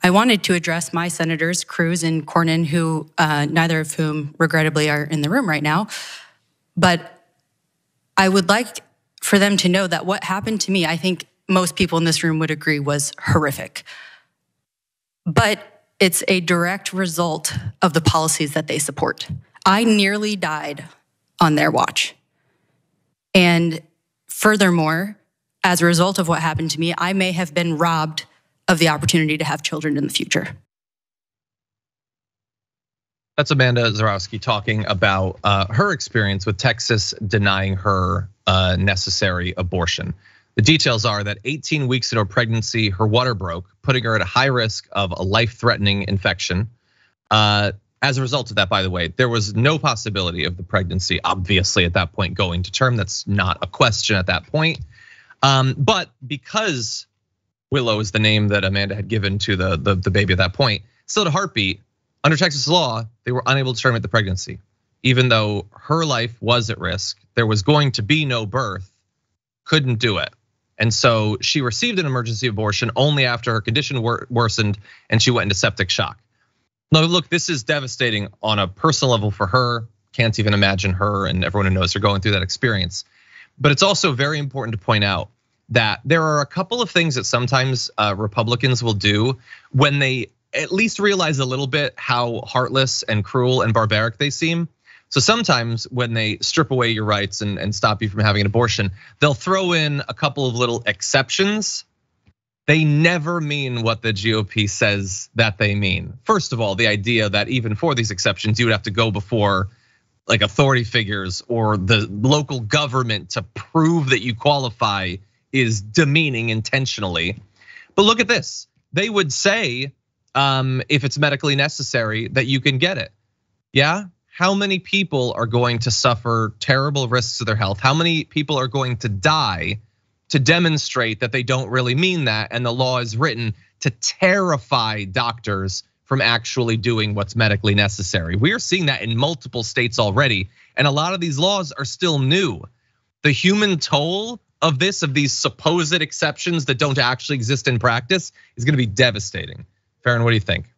I wanted to address my senators, Cruz and Cornyn, who neither of whom regrettably are in the room right now. But I would like for them to know that what happened to me, I think most people in this room would agree, was horrific. But it's a direct result of the policies that they support. I nearly died on their watch. And furthermore, as a result of what happened to me, I may have been robbed of the opportunity to have children in the future. That's Amanda Zurawski talking about her experience with Texas denying her necessary abortion. The details are that 18 weeks into her pregnancy, her water broke, putting her at a high risk of a life-threatening infection. As a result of that, by the way, there was no possibility of the pregnancy, obviously, at that point going to term. That's not a question at that point. But because Willow is the name that Amanda had given to the baby at that point, still had a heartbeat, under Texas law, they were unable to terminate the pregnancy. Even though her life was at risk, there was going to be no birth, couldn't do it. And so she received an emergency abortion only after her condition worsened and she went into septic shock. Now, look, this is devastating on a personal level for her. Can't even imagine her and everyone who knows her going through that experience. But it's also very important to point out that there are a couple of things that sometimes Republicans will do when they at least realize a little bit how heartless and cruel and barbaric they seem. So sometimes when they strip away your rights and stop you from having an abortion, they'll throw in a couple of little exceptions. They never mean what the GOP says that they mean. First of all, the idea that even for these exceptions, you would have to go before like authority figures or the local government to prove that you qualify is demeaning intentionally. But look at this. They would say, if it's medically necessary, that you can get it. Yeah? How many people are going to suffer terrible risks to their health? How many people are going to die to demonstrate that they don't really mean that? And the law is written to terrify doctors from actually doing what's medically necessary. We are seeing that in multiple states already. And a lot of these laws are still new. The human toll of these supposed exceptions that don't actually exist in practice is gonna be devastating. Farron, what do you think?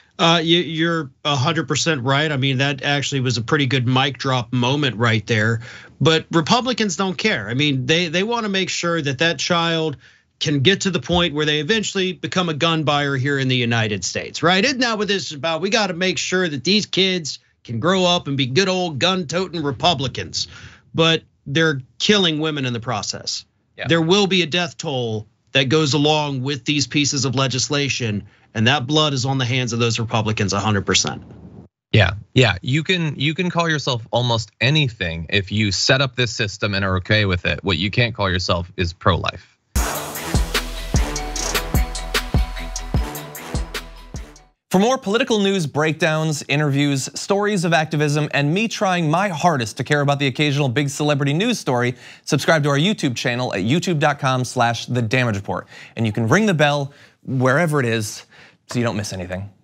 You're 100% right. I mean, that actually was a pretty good mic drop moment right there. But Republicans don't care. I mean, they want to make sure that that child can get to the point where they eventually become a gun buyer here in the United States, right? Isn't that what this is about? We got to make sure that these kids can grow up and be good old gun-toting Republicans. But they're killing women in the process. Yeah. There will be a death toll that goes along with these pieces of legislation, and that blood is on the hands of those Republicans 100%. Yeah, you can call yourself almost anything if you set up this system and are okay with it. What you can't call yourself is pro-life. For more political news breakdowns, interviews, stories of activism, and me trying my hardest to care about the occasional big celebrity news story, subscribe to our YouTube channel at youtube.com/thedamagereport. And you can ring the bell wherever it is so you don't miss anything.